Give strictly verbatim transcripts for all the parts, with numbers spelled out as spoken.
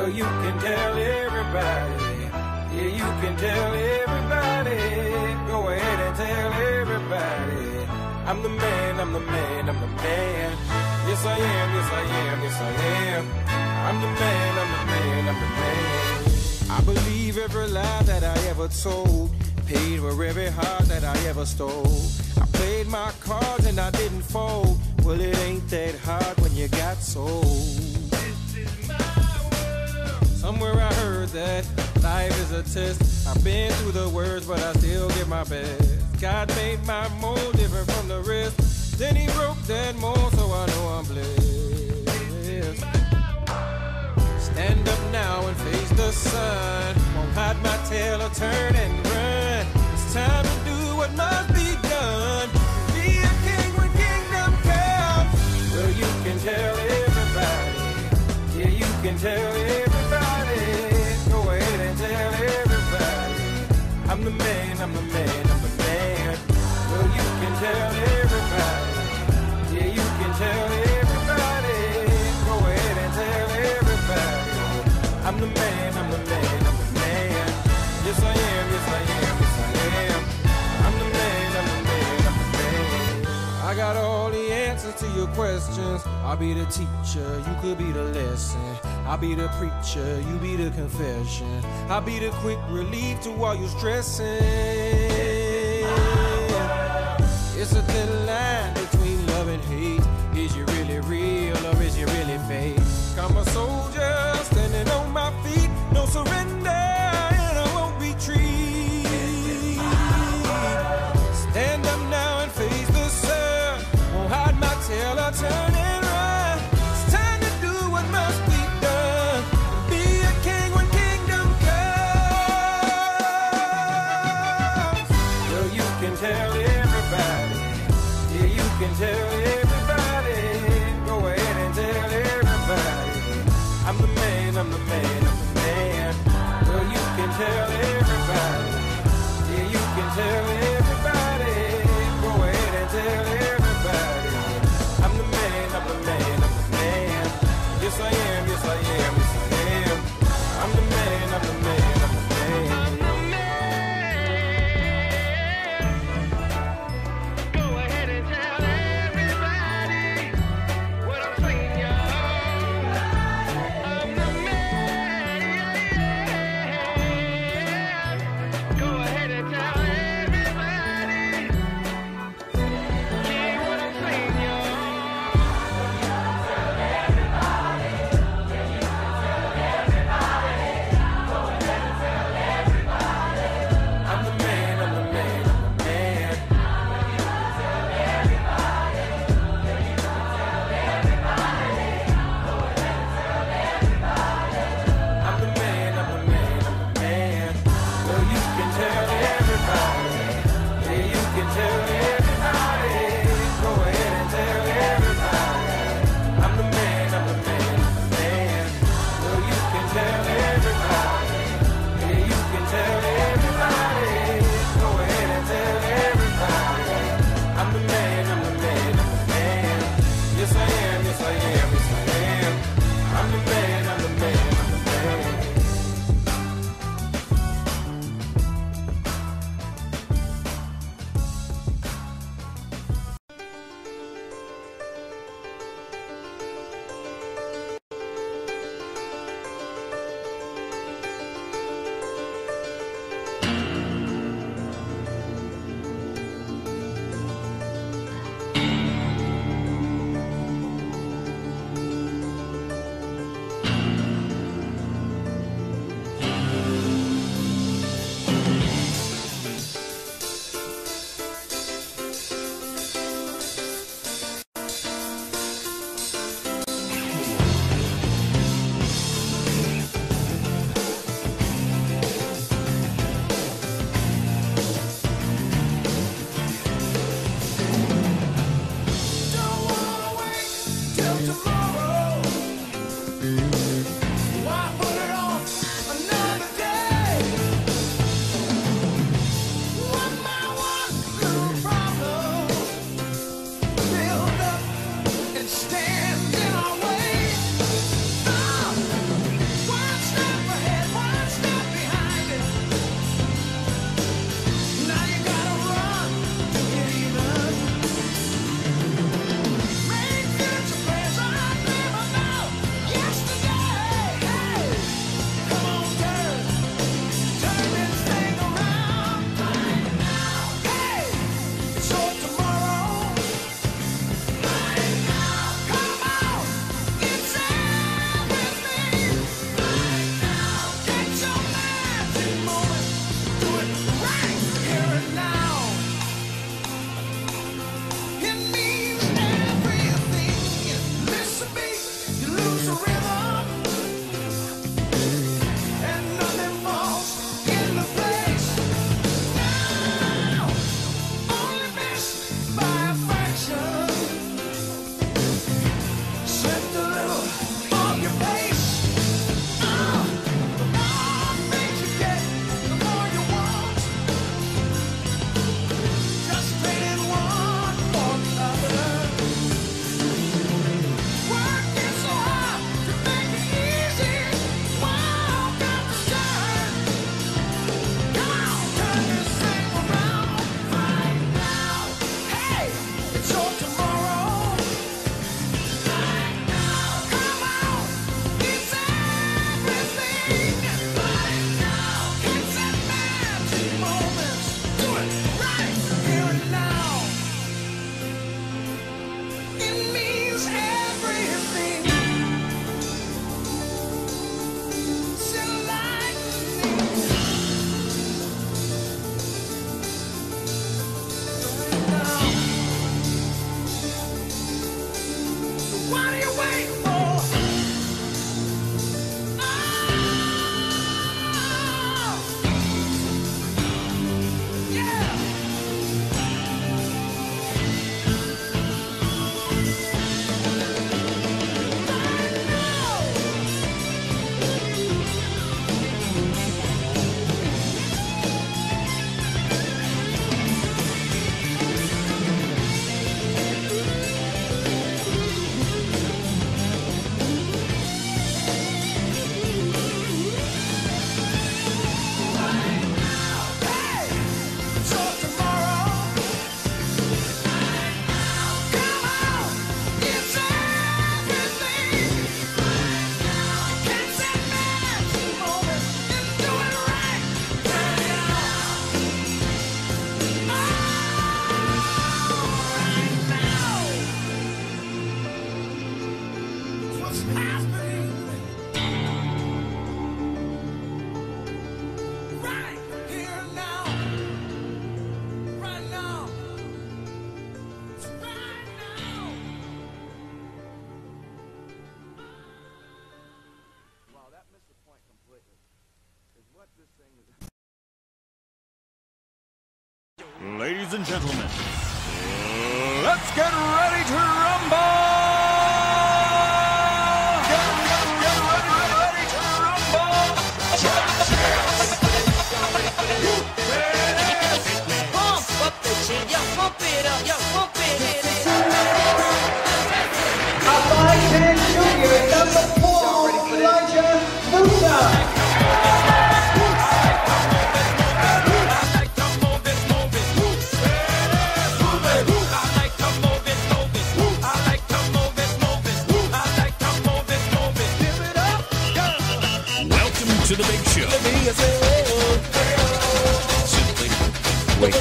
Well, you can tell everybody. Yeah, you can tell everybody. Go ahead and tell everybody. I'm the man, I'm the man, I'm the man. Yes, I am, yes, I am, yes, I am. I'm the man, I'm the man, I'm the man. I believe every lie that I ever told. Paid for every heart that I ever stole. I played my cards and I didn't fold. Well, it ain't that hard when you got sold. This is my world. Somewhere I heard that life is a test. I've been through the worst, but I still give my best. God made my mold different from the rest. Then he broke that mold, so I know I'm blessed. Stand up now and face the sun. Won't hide my tail or turn and run. It's time to do what must be done. Be a king when kingdom comes. Well, you can tell everybody. Yeah, you can tell everybody. Go ahead and tell everybody. I'm the man, I'm the man, I'm the man. Well, you can tell everybody. Yeah, you can tell everybody. Go ahead and tell everybody. I'm the man, I'm the man, I'm the man. Yes, I am, yes, I am, yes, I am. I'm the man, I'm the man, I'm the man. I got all the answers to your questions. I'll be the teacher, you could be the lesson. I'll be the preacher, you be the confession. I'll be the quick relief to all your stressing. It's a thin line between love and hate. Is you really real or is you really fake? I'm a soldier standing on my feet. No surrender and I won't retreat. Stand up now and face the sun. Won't hide my tail or turn and run. It's time to do what must be done. Be a king when kingdom comes. Well, you can tell everybody. ladies and gentlemen, let's get ready to rumble! Get, get, get ready, ready to rumble! Pump up the chin, yo, pump it up, yo, pump it, hit it. A five-man junior, number four, Elijah Newsome. To the big show. Simply wait.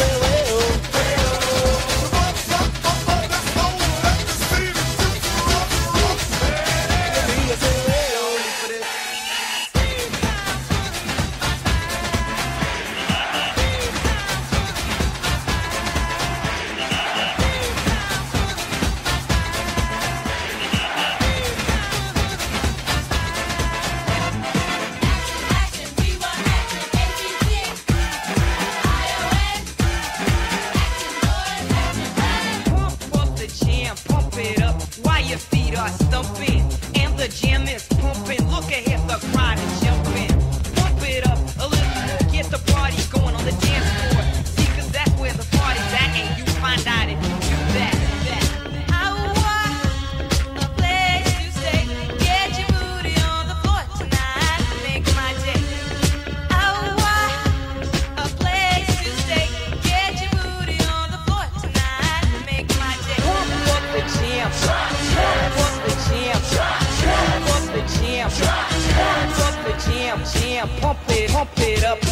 Stumping and the jam is pumping. Look ahead, the crowd is jumping. Pump it up a little more, get the party going on the dance floor. See, cause that's where the party's at, and you find out if you do that. that. I want a place to stay. Get your booty on the floor tonight, make my day. I want a place to stay. Get your booty on the floor tonight, make my day. Pump up the jam. Pump up the jam, pump up the jam, pump up the jam, jam, pump it, pump it up, up.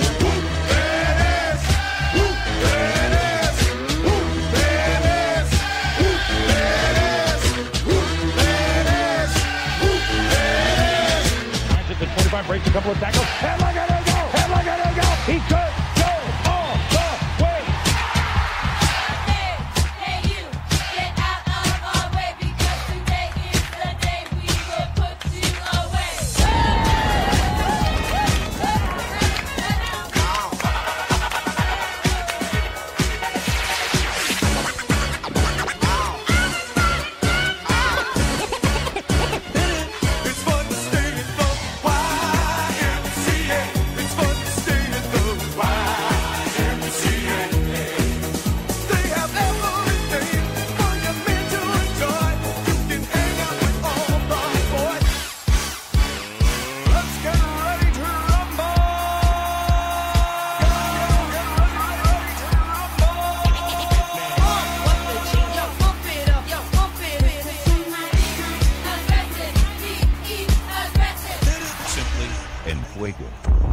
twenty-five breaks a couple of tackles. And look at him go! And look at him go! He could go all the way! Hey, hey you, get out of our way because today is the day we will put you away. It's fun to stay at the Y M C A. It's fun to stay at the Y M C A. They have everything for your men to enjoy. You can hang out with all the boys. Let's get ready to rumble. Get ready, ready to rumble. Pump up the jam, yo, pump it up, yo, pump it, hit it. Aggressive, be aggressive. Simply en fuego.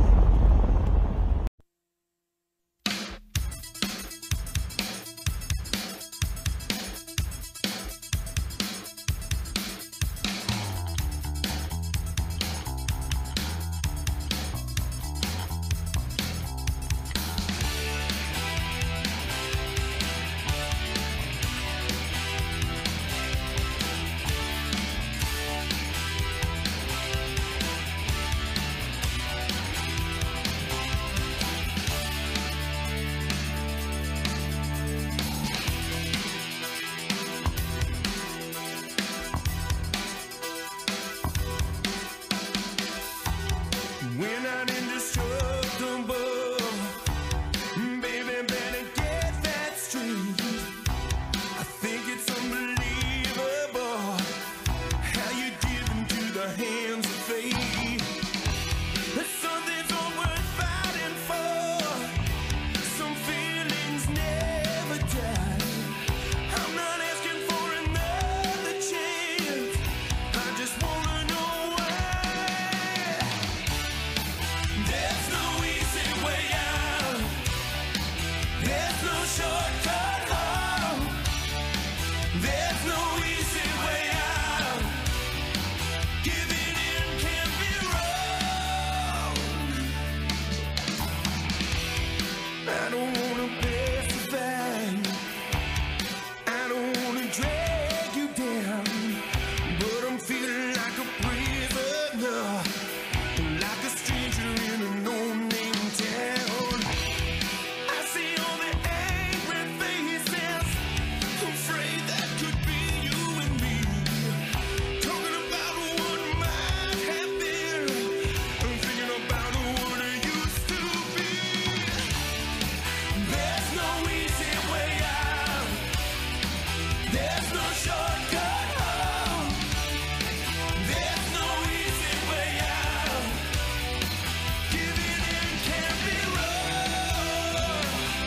We're not indestructible. Baby, better get that straight. I think it's unbelievable how you give into the hands of fate. Something's all worth fighting for. Some feelings never die. I'm not asking for another chance. I just wanna know why. There's no easy way out. There's no shortcut home. There's no easy way out. Giving in can be wrong. I don't wanna pacify. I don't wanna drag you down. But I'm feeling like a prisoner. Like a stranger in a no-name town. I see all the There's no shortcut home. There's no easy way out. Giving in can't be wrong.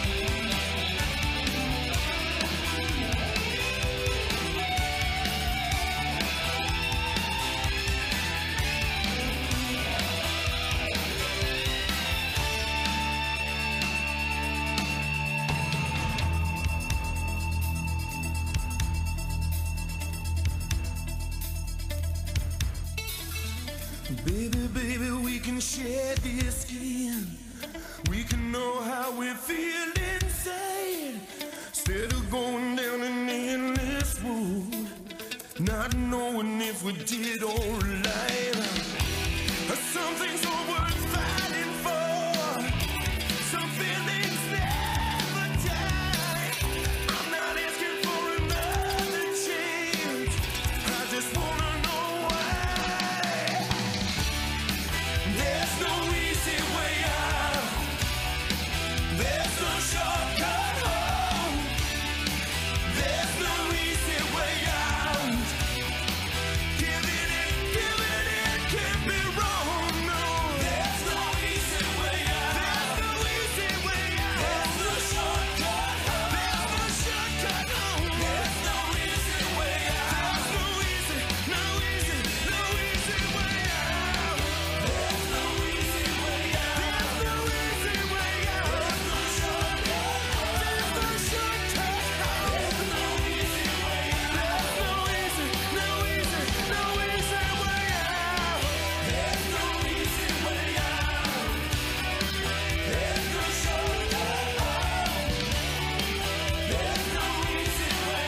Baby, baby, we can share this skin. We can know how we feel inside. Instead of going down an endless road, not knowing if we did alright. Some things are worth fighting for. Some feelings never die. I'm not asking for another chance. I just wanna know why. There's no easy way out. There's no shortcut home. There's no easy way out. Giving in, giving in can't be wrong, no. There's no easy way out. There's no easy way out. There's no shortcut home. There's no shortcut home. There's no easy way out. There's no easy, no easy, no easy way out. There's no easy way out. There's no easy way out. There's no shortcut home. There's no shortcut home. There's no easy way out. There's no easy, no easy, no easy way out. There's no easy way out. There's no shortcut home. There's no easy way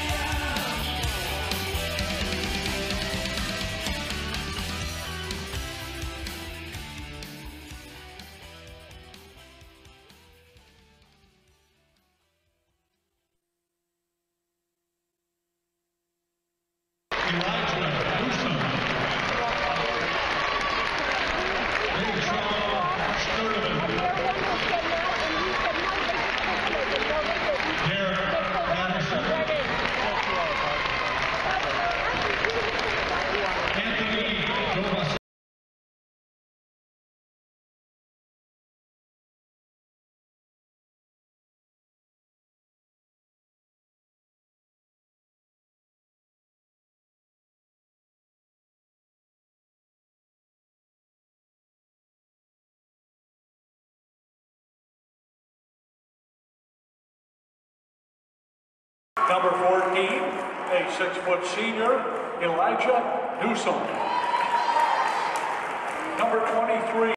Elijah Newsome. Big Charles Sturtevant. Derek Patterson. Anthony Gomez. Number fourteen, a six-foot senior, Elijah Newsome. Number twenty-three.